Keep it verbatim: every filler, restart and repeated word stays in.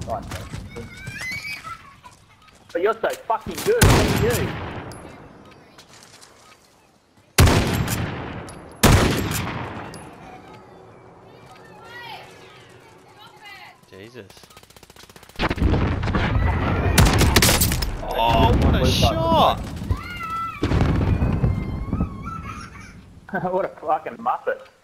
Right. But you're so fucking good, what are you? Jesus. Oh, what a shot! What a fucking muppet.